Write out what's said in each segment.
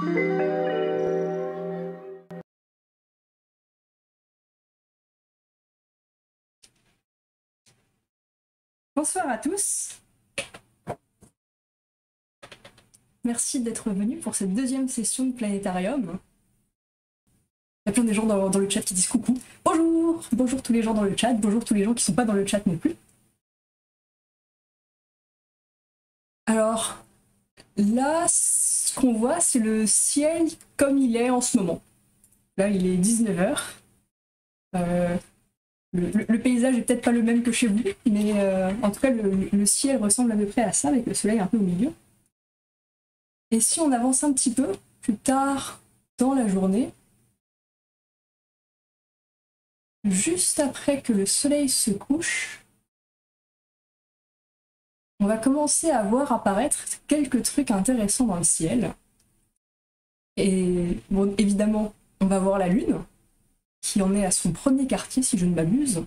Bonsoir à tous. Merci d'être venus pour cette deuxième session de Planétarium. Il y a plein de gens dans le chat qui disent coucou. Bonjour! Bonjour tous les gens dans le chat, bonjour tous les gens qui sont pas dans le chat non plus. Alors, là, ce qu'on voit, c'est le ciel comme il est en ce moment. Là, il est 19h. Le paysage est peut-être pas le même que chez vous, mais en tout cas, le ciel ressemble à peu près à ça, avec le soleil un peu au milieu. Et si on avance un petit peu plus tard dans la journée, juste après que le soleil se couche, on va commencer à voir apparaître quelques trucs intéressants dans le ciel. Et bon, évidemment, on va voir la Lune, qui en est à son premier quartier, si je ne m'abuse.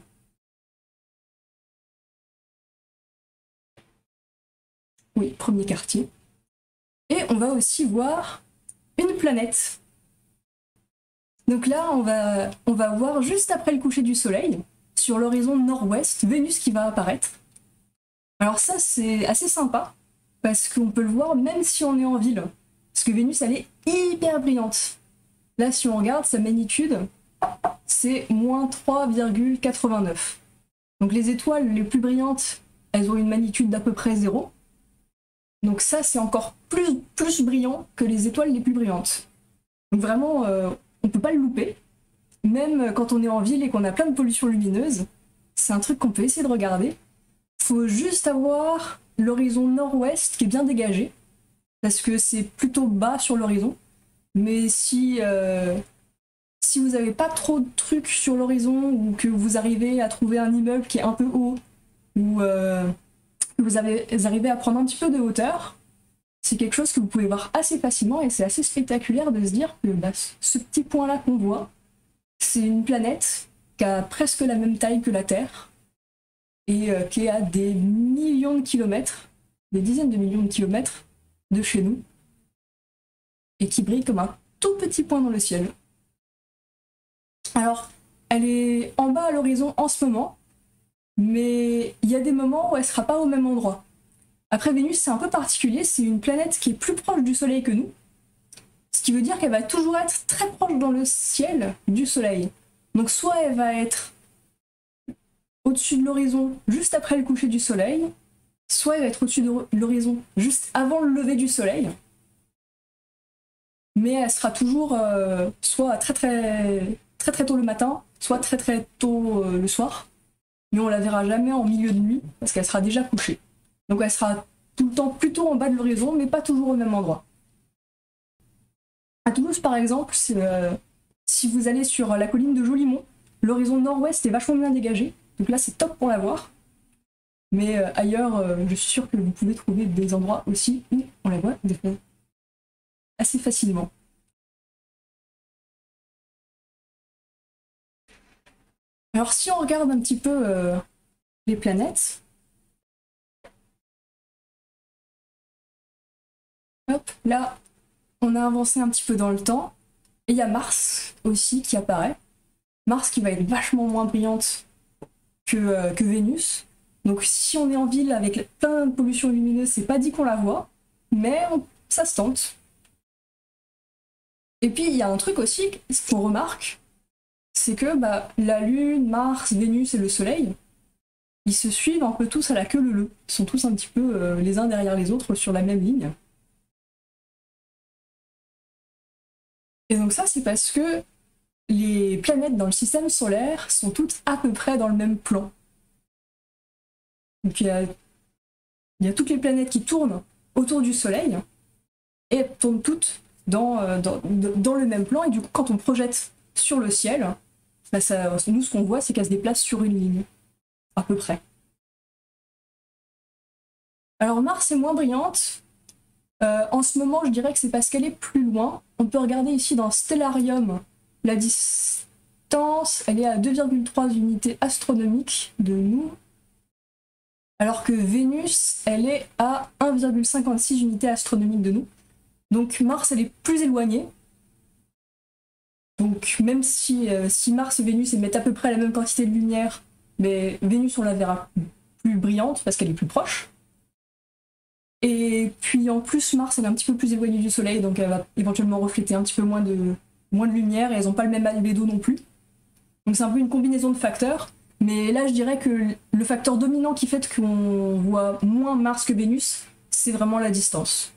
Oui, premier quartier. Et on va aussi voir une planète. Donc là, on va voir juste après le coucher du soleil, sur l'horizon nord-ouest, Vénus qui va apparaître. Alors ça, c'est assez sympa, parce qu'on peut le voir même si on est en ville. Parce que Vénus, elle est hyper brillante. Là, si on regarde sa magnitude, c'est moins 3,89. Donc les étoiles les plus brillantes, elles ont une magnitude d'à peu près 0. Donc ça, c'est encore plus brillant que les étoiles les plus brillantes. Donc vraiment, on peut pas le louper. Même quand on est en ville et qu'on a plein de pollution lumineuse, c'est un truc qu'on peut essayer de regarder. Faut juste avoir l'horizon nord-ouest qui est bien dégagé, parce que c'est plutôt bas sur l'horizon. Mais si vous n'avez pas trop de trucs sur l'horizon, ou que vous arrivez à trouver un immeuble qui est un peu haut, ou que vous arrivez à prendre un petit peu de hauteur, c'est quelque chose que vous pouvez voir assez facilement, et c'est assez spectaculaire de se dire que ce petit point-là qu'on voit, c'est une planète qui a presque la même taille que la Terre, et qui est à des millions de kilomètres, des dizaines de millions de kilomètres de chez nous, et qui brille comme un tout petit point dans le ciel. Alors, elle est en bas à l'horizon en ce moment, mais il y a des moments où elle sera pas au même endroit. Après, Vénus, c'est un peu particulier, c'est une planète qui est plus proche du Soleil que nous, ce qui veut dire qu'elle va toujours être très proche dans le ciel du Soleil. Donc soit elle va être au-dessus de l'horizon juste après le coucher du Soleil, soit elle va être au-dessus de l'horizon juste avant le lever du Soleil, mais elle sera toujours soit très tôt le matin, soit très tôt le soir, mais on la verra jamais en milieu de nuit, parce qu'elle sera déjà couchée. Donc elle sera tout le temps plutôt en bas de l'horizon, mais pas toujours au même endroit. À Toulouse, par exemple, si vous allez sur la colline de Jolimont, l'horizon nord-ouest est vachement bien dégagé, donc là c'est top pour la voir. Mais ailleurs, je suis sûre que vous pouvez trouver des endroits aussi où on la voit des fois assez facilement. Alors si on regarde un petit peu les planètes, hop, là on a avancé un petit peu dans le temps, et il y a Mars aussi qui apparaît. Mars qui va être vachement moins brillante que Vénus. Donc si on est en ville avec plein de pollution lumineuse, c'est pas dit qu'on la voit, mais ça se tente. Et puis il y a un truc aussi, ce qu'on remarque, c'est que la Lune, Mars, Vénus et le Soleil, ils se suivent un peu tous à la queue leu-leu. Ils sont tous un petit peu les uns derrière les autres sur la même ligne. Et donc ça, c'est parce que les planètes dans le système solaire sont toutes à peu près dans le même plan. Donc il y a toutes les planètes qui tournent autour du Soleil, et elles tournent toutes dans le même plan, et du coup quand on projette sur le ciel, nous ce qu'on voit c'est qu'elles se déplacent sur une ligne, à peu près. Alors Mars est moins brillante, en ce moment je dirais que c'est parce qu'elle est plus loin. On peut regarder ici dans Stellarium, la distance elle est à 2,3 unités astronomiques de nous, alors que Vénus, elle est à 1,56 unités astronomiques de nous. Donc Mars, elle est plus éloignée. Donc même si Mars et Vénus émettent à peu près la même quantité de lumière, mais Vénus, on la verra plus brillante parce qu'elle est plus proche. Et puis en plus, Mars, elle est un petit peu plus éloignée du Soleil, donc elle va éventuellement refléter un petit peu moins de lumière, et elles n'ont pas le même albédo non plus. Donc c'est un peu une combinaison de facteurs. Mais là, je dirais que le facteur dominant qui fait qu'on voit moins Mars que Vénus, c'est vraiment la distance.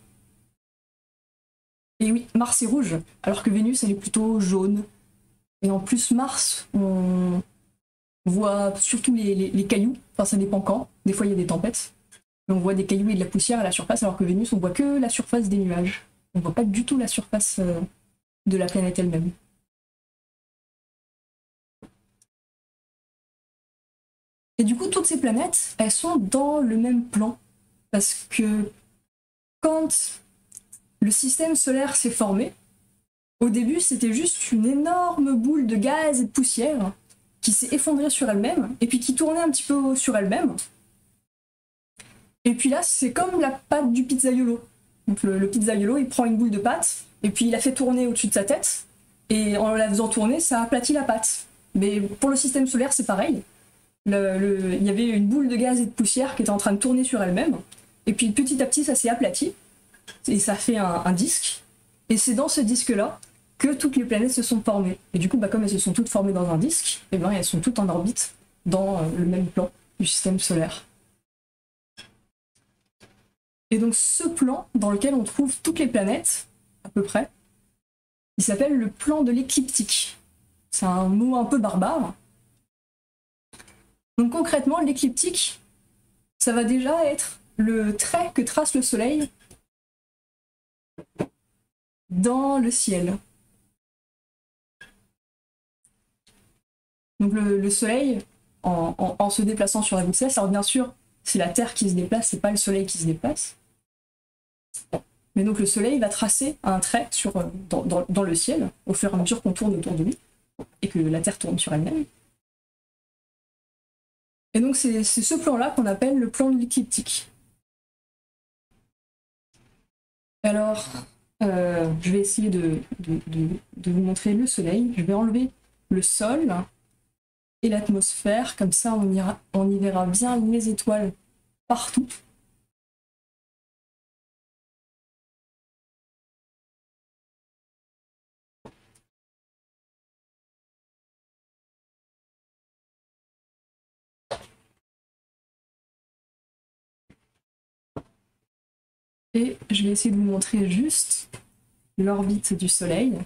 Et oui, Mars est rouge, alors que Vénus, elle est plutôt jaune. Et en plus, Mars, on voit surtout les cailloux, enfin ça dépend quand, des fois il y a des tempêtes. Mais on voit des cailloux et de la poussière à la surface, alors que Vénus, on voit que la surface des nuages. On voit pas du tout la surface de la planète elle-même. Et du coup, toutes ces planètes, elles sont dans le même plan. Parce que quand le système solaire s'est formé, au début, c'était juste une énorme boule de gaz et de poussière qui s'est effondrée sur elle-même, et puis qui tournait un petit peu sur elle-même. Et puis là, c'est comme la pâte du pizzaiolo. Donc le pizzaiolo, il prend une boule de pâte, et puis il la fait tourner au-dessus de sa tête, et en la faisant tourner, ça aplatit la pâte. Mais pour le système solaire, c'est pareil. Il y avait une boule de gaz et de poussière qui était en train de tourner sur elle-même, et puis petit à petit, ça s'est aplati, et ça fait un disque. Et c'est dans ce disque-là que toutes les planètes se sont formées. Et du coup, comme elles se sont toutes formées dans un disque, et elles sont toutes en orbite dans le même plan du système solaire. Et donc ce plan dans lequel on trouve toutes les planètes, à peu près, il s'appelle le plan de l'écliptique. C'est un mot un peu barbare. Donc concrètement, l'écliptique, ça va déjà être le trait que trace le Soleil dans le ciel. Donc le Soleil, en se déplaçant sur la voûte céleste, alors bien sûr, c'est la Terre qui se déplace, c'est pas le Soleil qui se déplace. Mais donc le Soleil va tracer un trait dans le ciel, au fur et à mesure qu'on tourne autour de lui, et que la Terre tourne sur elle-même. Et donc c'est ce plan-là qu'on appelle le plan de l'écliptique. Alors, je vais essayer de vous montrer le Soleil. Je vais enlever le sol et l'atmosphère, comme ça on y verra bien les étoiles partout. Et je vais essayer de vous montrer juste l'orbite du Soleil.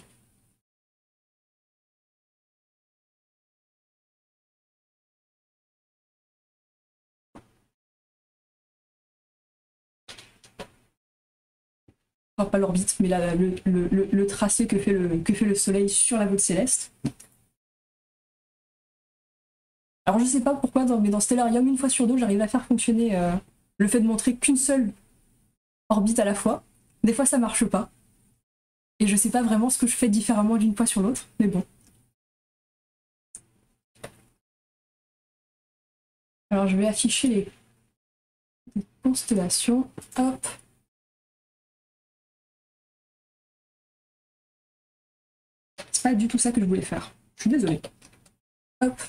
Enfin, pas l'orbite, mais le tracé que fait le Soleil sur la voûte céleste. Alors je sais pas pourquoi, mais dans Stellarium, une fois sur deux, j'arrive à faire fonctionner le fait de montrer qu'une seule orbite à la fois. Des fois ça marche pas. Et je sais pas vraiment ce que je fais différemment d'une fois sur l'autre, mais bon. Alors je vais afficher les constellations. Hop. C'est pas du tout ça que je voulais faire. Je suis désolée. Hop.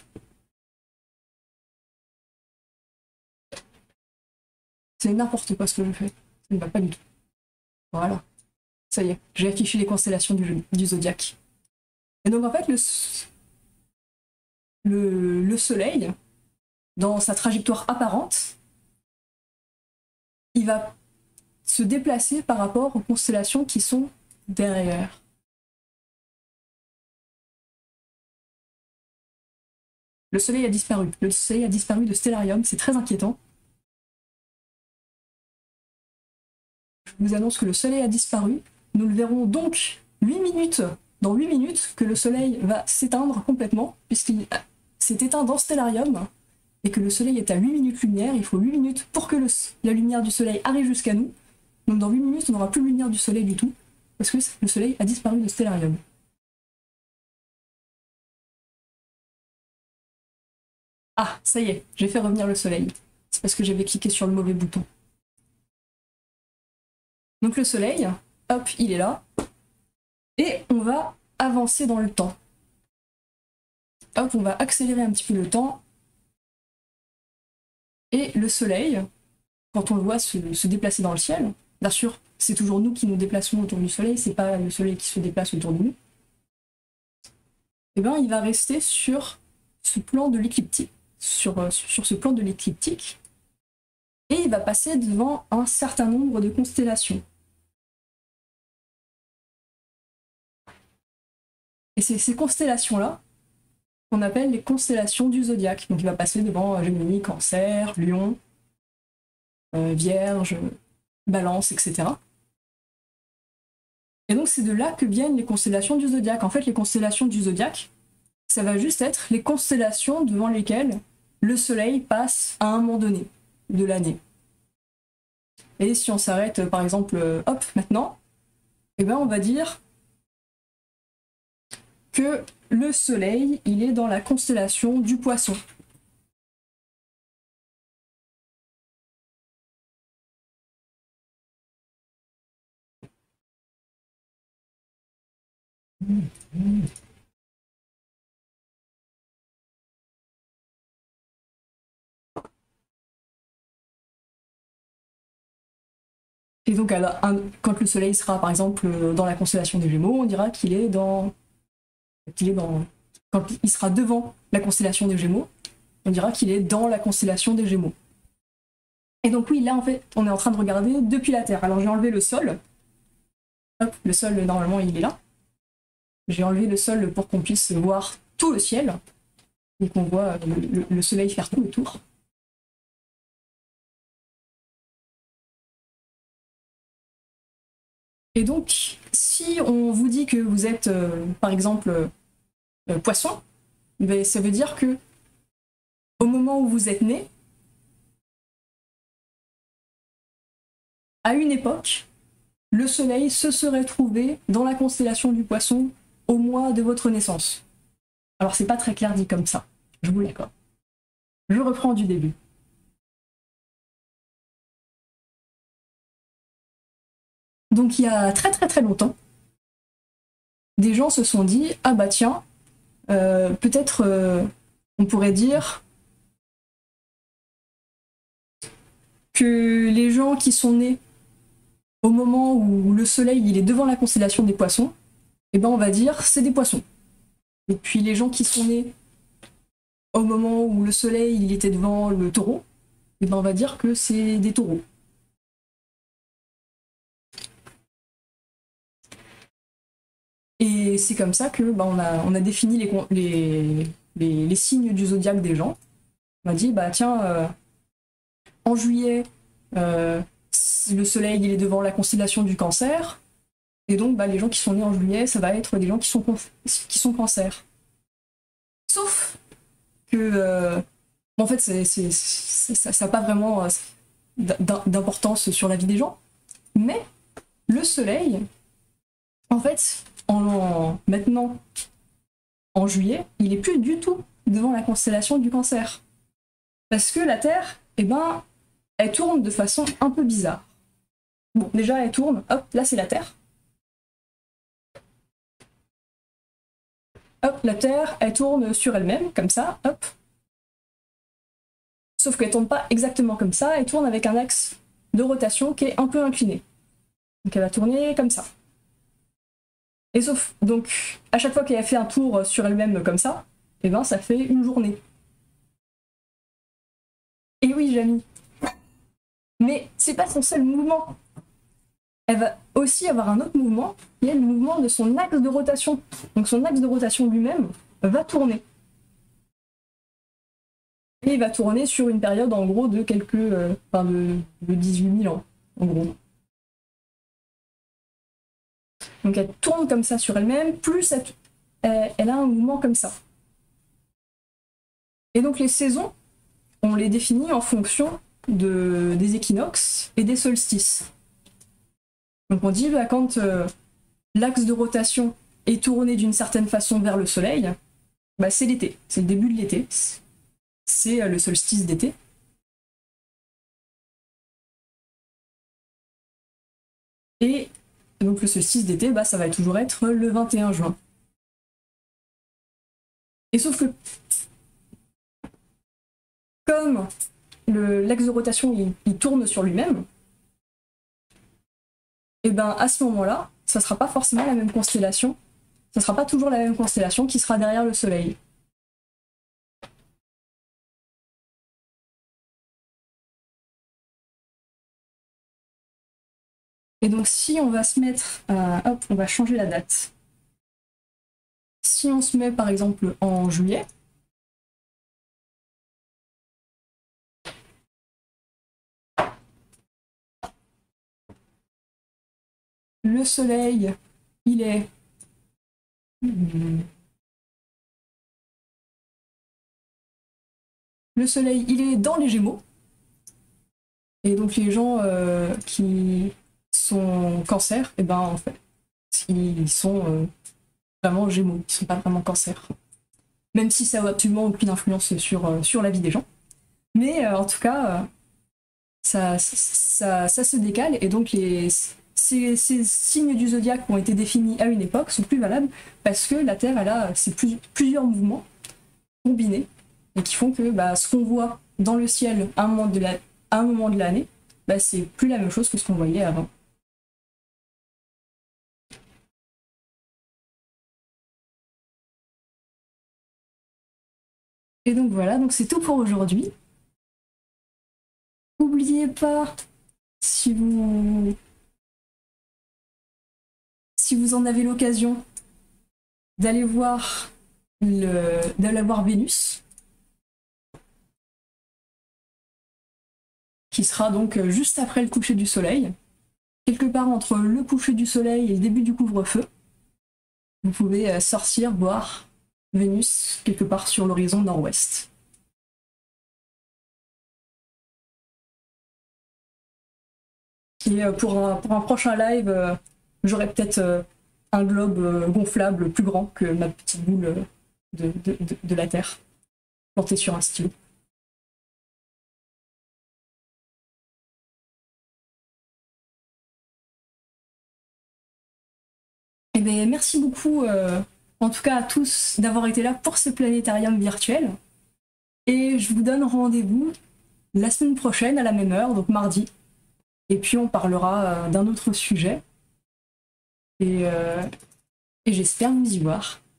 C'est n'importe quoi ce que je fais. Ça ne va pas du tout. Voilà. Ça y est, j'ai affiché les constellations du zodiaque. Et donc en fait, le Soleil, dans sa trajectoire apparente, il va se déplacer par rapport aux constellations qui sont derrière. Le Soleil a disparu. Le Soleil a disparu de Stellarium, c'est très inquiétant. Je vous annonce que le Soleil a disparu. Nous le verrons donc 8 minutes, dans 8 minutes, que le Soleil va s'éteindre complètement, puisqu'il s'est éteint dans Stellarium, et que le Soleil est à 8 minutes lumière. Il faut 8 minutes pour que la lumière du Soleil arrive jusqu'à nous. Donc dans 8 minutes, on n'aura plus de lumière du Soleil du tout, parce que le Soleil a disparu de Stellarium. Ah, ça y est, j'ai fait revenir le Soleil. C'est parce que j'avais cliqué sur le mauvais bouton. Donc le Soleil, hop, il est là. Et on va avancer dans le temps. Hop, on va accélérer un petit peu le temps. Et le soleil, quand on le voit se déplacer dans le ciel, bien sûr, c'est toujours nous qui nous déplaçons autour du soleil, c'est pas le soleil qui se déplace autour de nous. Et bien, il va rester sur ce plan de l'écliptique, sur ce plan de l'écliptique, et il va passer devant un certain nombre de constellations. Et c'est ces constellations-là qu'on appelle les constellations du zodiaque. Donc il va passer devant Gémenis, Cancer, Lion, Vierge, Balance, etc. Et donc c'est de là que viennent les constellations du zodiaque. En fait, les constellations du zodiaque, ça va juste être les constellations devant lesquelles le soleil passe à un moment donné de l'année. Et si on s'arrête par exemple, hop, maintenant, eh ben on va dire que le soleil, il est dans la constellation du Poisson. Et donc, quand le soleil sera par exemple dans la constellation des Gémeaux, on dira qu'il est dans. Quand il sera devant la constellation des Gémeaux, on dira qu'il est dans la constellation des Gémeaux. Et donc oui, là en fait, on est en train de regarder depuis la Terre. Alors j'ai enlevé le sol. Hop, le sol, normalement, il est là. J'ai enlevé le sol pour qu'on puisse voir tout le ciel et qu'on voit le soleil faire tout le tour. Et donc, si on vous dit que vous êtes, par exemple, poisson, ben, ça veut dire que au moment où vous êtes né, à une époque, le soleil se serait trouvé dans la constellation du Poisson au mois de votre naissance. Alors c'est pas très clair dit comme ça, je vous l'accorde. Je reprends du début. Donc il y a très très très longtemps, des gens se sont dit « Ah bah tiens, peut-être on pourrait dire que les gens qui sont nés au moment où le soleil il est devant la constellation des Poissons, eh ben on va dire c'est des poissons. Et puis les gens qui sont nés au moment où le soleil il était devant le taureau, eh ben on va dire que c'est des taureaux. Et c'est comme ça que on a défini les signes du zodiaque des gens. On a dit, bah tiens, en juillet, le soleil il est devant la constellation du Cancer, et donc bah, les gens qui sont nés en juillet, ça va être des gens qui sont Cancer. Sauf que, en fait, ça n'a pas vraiment d'importance sur la vie des gens, mais le soleil, en fait, maintenant, en juillet, il est plus du tout devant la constellation du Cancer. Parce que la Terre, eh ben, elle tourne de façon un peu bizarre. Bon, déjà, elle tourne, hop, là c'est la Terre. Hop, la Terre, elle tourne sur elle-même, comme ça, hop. Sauf qu'elle tourne pas exactement comme ça, elle tourne avec un axe de rotation qui est un peu incliné. Donc elle va tourner comme ça. Et sauf, donc, à chaque fois qu'elle a fait un tour sur elle-même comme ça, eh ben, ça fait une journée. Et oui, Jamie. Mais c'est pas son seul mouvement. Elle va aussi avoir un autre mouvement, qui est le mouvement de son axe de rotation. Donc son axe de rotation lui-même va tourner. Et il va tourner sur une période en gros de de 18 000 ans, en gros. Donc elle tourne comme ça sur elle-même, plus elle a un mouvement comme ça. Et donc les saisons, on les définit en fonction des équinoxes et des solstices. Donc on dit bah, quand l'axe de rotation est tourné d'une certaine façon vers le soleil, bah, c'est l'été, c'est le début de l'été, c'est le solstice d'été. Et Et donc le solstice d'été, bah, ça va toujours être le 21 juin. Et sauf que comme l'axe de rotation il tourne sur lui-même, et ben à ce moment-là, ça sera pas forcément la même constellation, ça sera pas toujours la même constellation qui sera derrière le Soleil. Et donc si on va se mettre, hop, on va changer la date. Si on se met par exemple en juillet, le Soleil, il est... Le Soleil, il est dans les Gémeaux. Et donc les gens qui sont cancer, et ben en fait, ils sont vraiment Gémeaux, ils sont pas vraiment cancer. Même si ça n'a absolument aucune influence sur la vie des gens. Mais en tout cas, ça se décale, et donc ces signes du zodiaque qui ont été définis à une époque sont plus valables parce que la Terre, elle a plusieurs mouvements combinés et qui font que bah, ce qu'on voit dans le ciel à un moment de l'année, bah, c'est plus la même chose que ce qu'on voyait avant. Et donc voilà, donc c'est tout pour aujourd'hui. N'oubliez pas, si vous en avez l'occasion, d'aller voir Vénus, qui sera donc juste après le coucher du soleil, quelque part entre le coucher du soleil et le début du couvre-feu. Vous pouvez sortir voir Vénus quelque part sur l'horizon nord-ouest. Et pour un prochain live, j'aurai peut-être un globe gonflable plus grand que ma petite boule de la Terre, plantée sur un stylo. Eh bien, merci beaucoup, en tout cas à tous, d'avoir été là pour ce planétarium virtuel. Et je vous donne rendez-vous la semaine prochaine à la même heure, donc mardi. Et puis on parlera d'un autre sujet. Et j'espère vous y voir.